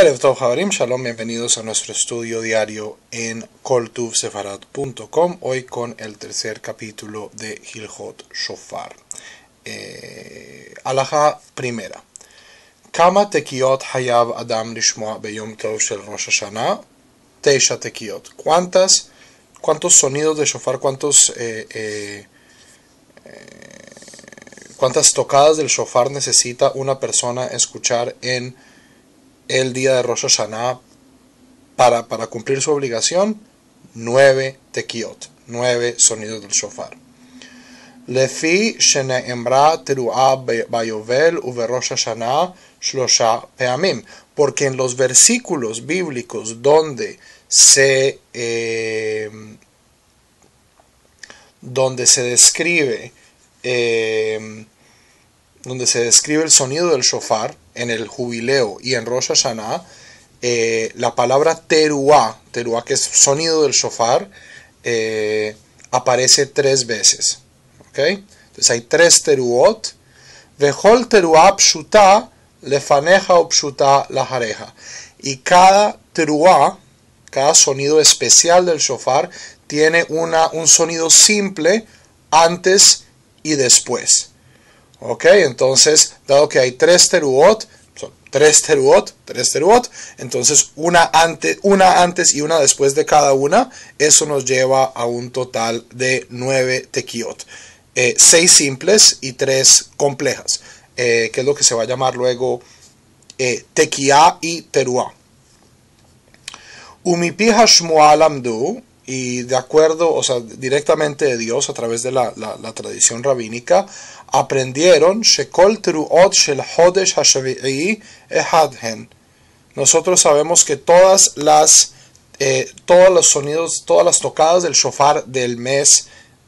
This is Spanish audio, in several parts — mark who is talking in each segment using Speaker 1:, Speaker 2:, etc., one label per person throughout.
Speaker 1: Erev Tov Havarim, Shalom, bienvenidos a nuestro estudio diario en koltuvsefarad.com, hoy con el tercer capítulo de Hilchot Shofar. Alajá primera. Kama tekiot hayav adam lishmoa beyom tov shel Rosh Hashanah? Teisha tekiot. ¿Cuántos sonidos de shofar, cuántas tocadas del shofar necesita una persona escuchar en el día de Rosh Hashanah para cumplir su obligación? 9 tekiot, 9 sonidos del shofar. Lefi shene'emra teruah bayovel uve Rosh Hashanah shlosha peamim, porque en los versículos bíblicos donde se describe el sonido del shofar en el jubileo y en Rosh Hashanah, la palabra teruah, que es sonido del shofar, aparece 3 veces. ¿Okay? Entonces hay 3 teruot. Vechol teruah pshuta lefaneja o pshuta lahareja. Y cada teruah, cada sonido especial del shofar, tiene un sonido simple antes y después. Ok, entonces, dado que hay 3 teruot, son 3 teruot, entonces una antes y una después de cada una, eso nos lleva a un total de 9 tekiot. 6 simples y 3 complejas, que es lo que se va a llamar luego tekiah y teruah. Umipi hashmuah lamdu, y de acuerdo, o sea, directamente de Dios, a través de la tradición rabínica, aprendieron Shekol teruot shel hodesh hashavi'i ehadhen. Nosotros sabemos que todos los sonidos, todas las tocadas del shofar del mes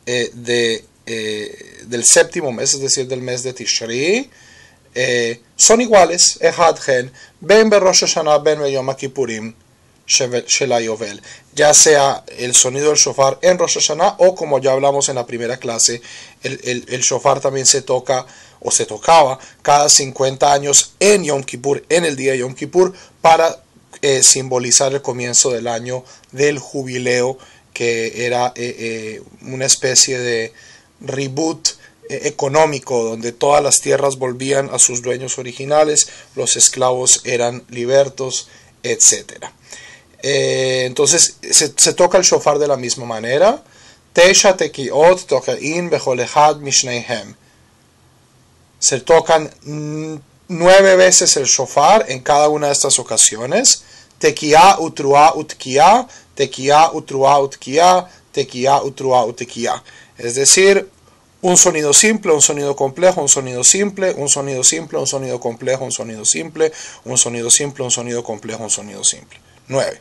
Speaker 1: del séptimo mes, es decir, del mes de Tishri, son iguales. Ehadhen ben be Rosh Hashanah ben be Yom Kippurim shel Yovel, ya sea el sonido del shofar en Rosh Hashanah o, como ya hablamos en la primera clase, el shofar también se toca o se tocaba cada 50 años en Yom Kippur, en el día de Yom Kippur, para simbolizar el comienzo del año del jubileo, que era una especie de reboot económico, donde todas las tierras volvían a sus dueños originales, los esclavos eran libertos, etc. Entonces se toca el shofar de la misma manera. Teisha tekiot tokain bechol echad mishneihem. Se tocan 9 veces el shofar en cada una de estas ocasiones. Tekiah utruah utkiah, tekiah utruah utkiah, tekiah utruah utkiah. Es decir, un sonido simple, un sonido complejo, un sonido simple, un sonido simple, un sonido complejo, un sonido simple, un sonido simple, un sonido complejo, un sonido simple. 9.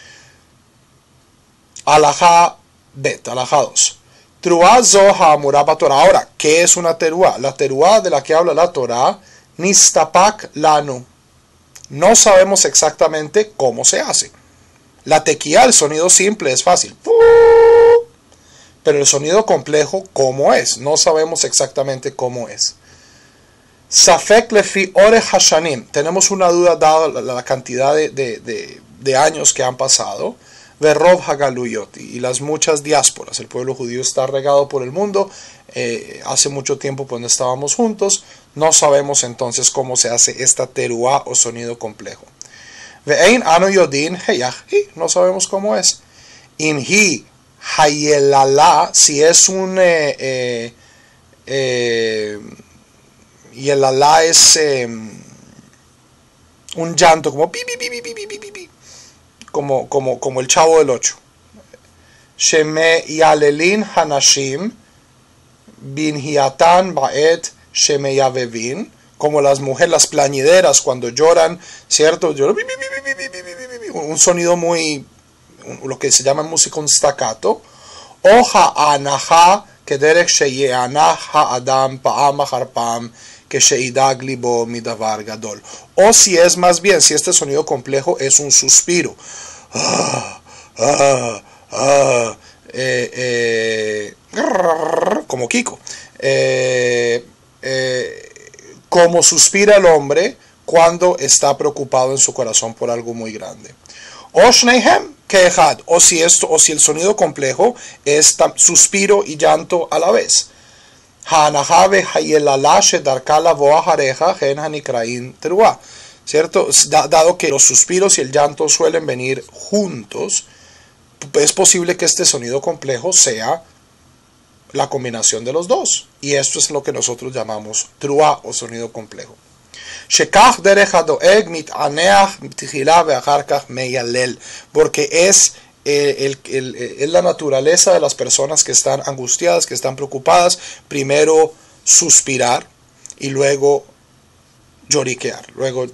Speaker 1: Alajá bet, alajá 2. Teruah zoha amurá Torah. Ahora, ¿qué es una teruah? La teruah de la que habla la Torah, nistapak lanu. No sabemos exactamente cómo se hace. La tequía, el sonido simple, es fácil. Pero el sonido complejo, ¿cómo es? No sabemos exactamente cómo es. Safek lefi ore hashanim. Tenemos una duda dada la cantidad de años que han pasado. Verrov hagaluyot, y las muchas diásporas. El pueblo judío está regado por el mundo. Hace mucho tiempo cuando estábamos juntos, no sabemos entonces cómo se hace esta teruah o sonido complejo. Ve'ein ano yodin heyach, no sabemos cómo es. Imhi hayelala, si es un yelala es un llanto como pi, pi, pi, pi, pi, pi, pi, pi, como el Chavo del 8. Sheme yalelin hanashim binhiatan baet sheme yavevin, como las mujeres, las plañideras cuando lloran, ¿cierto? Un sonido muy, lo que se llama en música un staccato. Oja anaha kederek sheyeanah adam pa'am achar pa'am que sheidag libo midavar gadol. O si es más bien, si este sonido complejo es un suspiro, como Kiko, como suspira el hombre cuando está preocupado en su corazón por algo muy grande. O Shneihem Keehad, o si el sonido complejo es suspiro y llanto a la vez. ¿Cierto? Dado que los suspiros y el llanto suelen venir juntos, es posible que este sonido complejo sea la combinación de los dos. Y esto es lo que nosotros llamamos truá o sonido complejo. Porque es la naturaleza de las personas que están angustiadas, que están preocupadas, primero suspirar y luego lloriquear, luego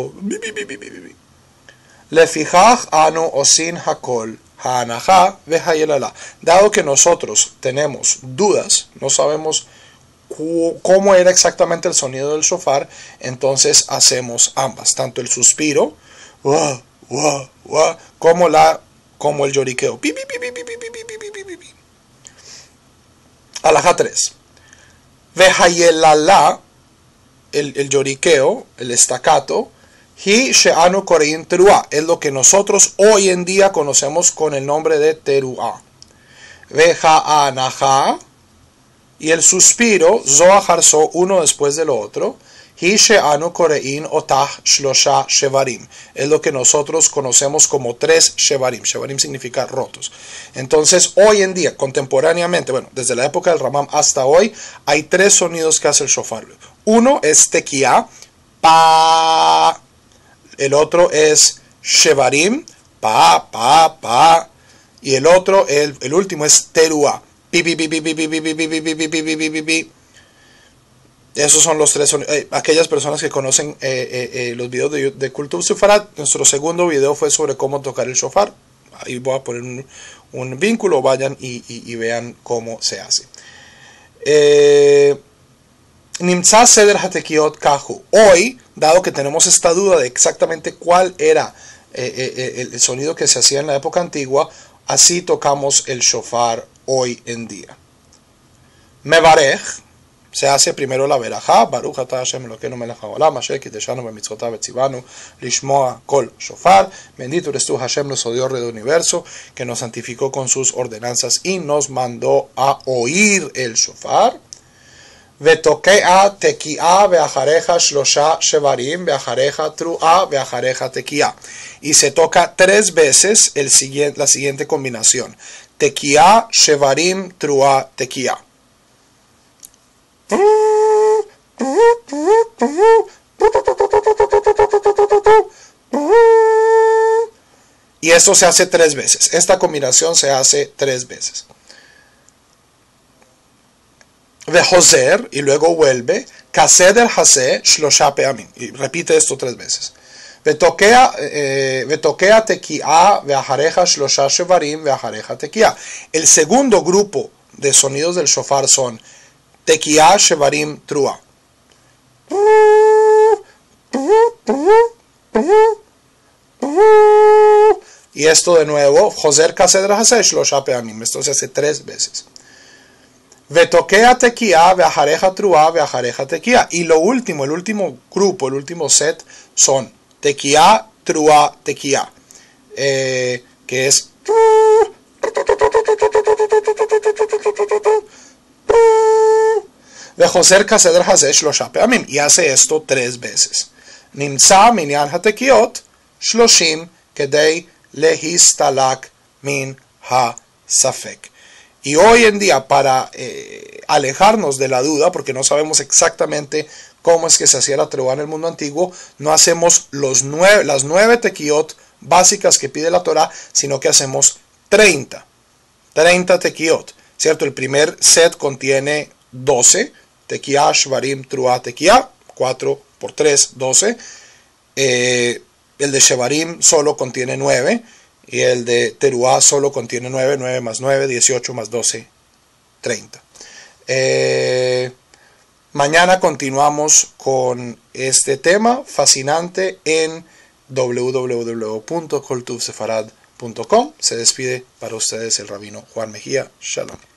Speaker 1: Lefijaj anu osin hakol ha'anaja ve'hayelala. Dado que nosotros tenemos dudas, no sabemos cómo era exactamente el sonido del shofar, entonces hacemos ambas, tanto el suspiro como el lloriqueo. Alajá 3. Ve'hayelala, el lloriqueo, el estacato, hi she'anu korein teruá, es lo que nosotros hoy en día conocemos con el nombre de teruá. Ve'ha'anaja, y el suspiro, zoajarso, uno después del otro, hi she'anu korein otah shlosha shevarim, es lo que nosotros conocemos como 3 shevarim. Shevarim significa rotos. Entonces, hoy en día, contemporáneamente, bueno, desde la época del Ramam hasta hoy, hay 3 sonidos que hace el shofar. Uno es tequía, pa. El otro es shevarim, pa, pa, pa. Y el otro, el último es teruá. Pi, pi, pi, pi, pi, pi, pi, pi, pi, pi, pi, pi, pi, pi, pi. Esos son los 3 sonidos. Aquellas personas que conocen los videos de Kultur Sefarad, nuestro segundo video fue sobre cómo tocar el shofar. Ahí voy a poner un vínculo, vayan y vean cómo se hace. Nimtza Seder Hatekiot Kahu. Hoy, dado que tenemos esta duda de exactamente cuál era el sonido que se hacía en la época antigua, así tocamos el shofar hoy en día. Mevarej, se hace primero la verajá, Baruch atah Hashem Elokeinu melech haolam, asher kiteshanu bemitzvotav vetzivanu lishmoa kol shofar. Bendito eres tú, Hashem, nuestro Dios del universo, que nos santificó con sus ordenanzas y nos mandó a oír el shofar. Vetokea tekiá veajareja shlosha shevarim veajareja truá veajareja tekiá. Y se toca 3 veces la siguiente combinación. Tekiá, shevarim, truá, tekiá. Y esto se hace 3 veces. Esta combinación se hace 3 veces. Vejoser, y luego vuelve. Kaseder hase shlosha peamim. Y repite esto 3 veces. Vetokea tekiá veajareja shlosha shevarim veajareja tekiá. El segundo grupo de sonidos del shofar son tekiá, shevarim, truá. Y esto de nuevo, Joser Kasedra Haseh Shlosha Peamim. Esto se hace 3 veces. Vetokea tekiá veajareja truá veajareja tekiá. Y el último grupo, el último set son tekiá, truá, tekiá. Que es Vejoser Kasedra Haseh Shlosha Peamim. Y hace esto 3 veces. Nimtza minyan hatekiot shloshim kedei lehistalak min ha-safek. Y hoy en día, para alejarnos de la duda, porque no sabemos exactamente cómo es que se hacía la teruá en el mundo antiguo, no hacemos las 9 tequiot básicas que pide la Torah, sino que hacemos 30 tequiot, ¿cierto? El primer set contiene 12, tequiá, shvarim, truá, tequiá, 4 por 3, 12. El de shevarim solo contiene 9. Y el de teruá solo contiene 9. 9 más 9, 18 más 12, 30. Mañana continuamos con este tema fascinante en www.kultursefarad.com. Se despide para ustedes el rabino Juan Mejía. Shalom.